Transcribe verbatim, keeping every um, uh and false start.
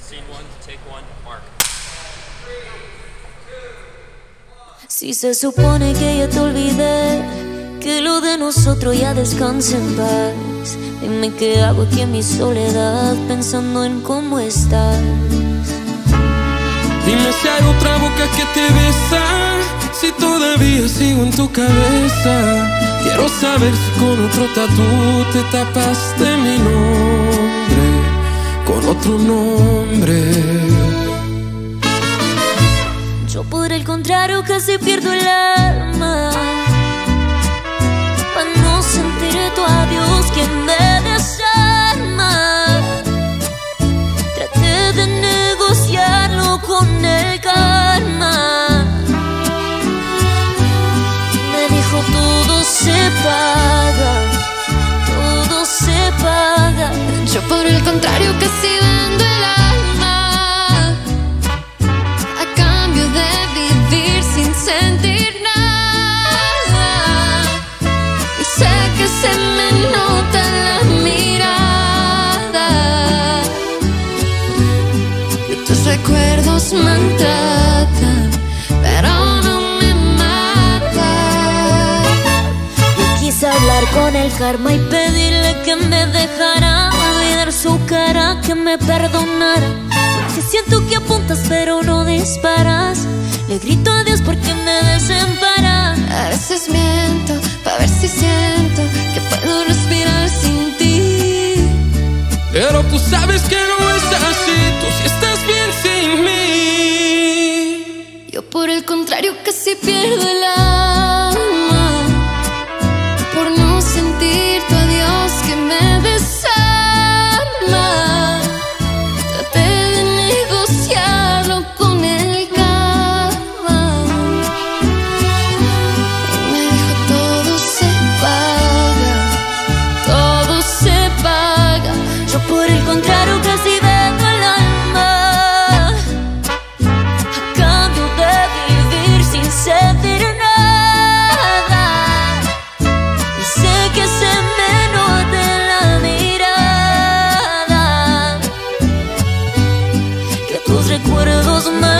Si se supone que ya te olvidé, que lo de nosotros ya descanse en paz, dime qué hago aquí en mi soledad pensando en cómo estás. Dime si hay otra boca que te besa, si todavía sigo en tu cabeza. Quiero saber si con otro tatú te tapaste mi nombre con otro nombre. Yo por el contrario casi pierdo el alma para no sentir tu adiós que me desarma. Traté de negociarlo con el karma, me dijo todo se paga, todo se paga. Yo por el contrario casi vendo el alma a cambio de vivir sin sentir nada. Y sé que se me nota en la mirada, y tus recuerdos maltratan, pero no me matan. Yo quise hablar con el karma y pedirle que me dejara olvidar su cara, que me perdonara, porque siento que apuntas pero no disparas. Le grito a Dios porque me desampara. A veces miento pa' ver si siento que puedo respirar sin ti, Pero tú sabes que no es así, tú sí estás bien sin mí. yo por el contrario casi pierdo el alma por no sentir tu adiós que me desarma. Traté de negociarlo con el karma y me dijo todo se paga, todo se paga. Yo por el contrario casi vendo el alma a cambio de vivir sin sentir nada. Y sé que se me nota en la mirada que tus recuerdos me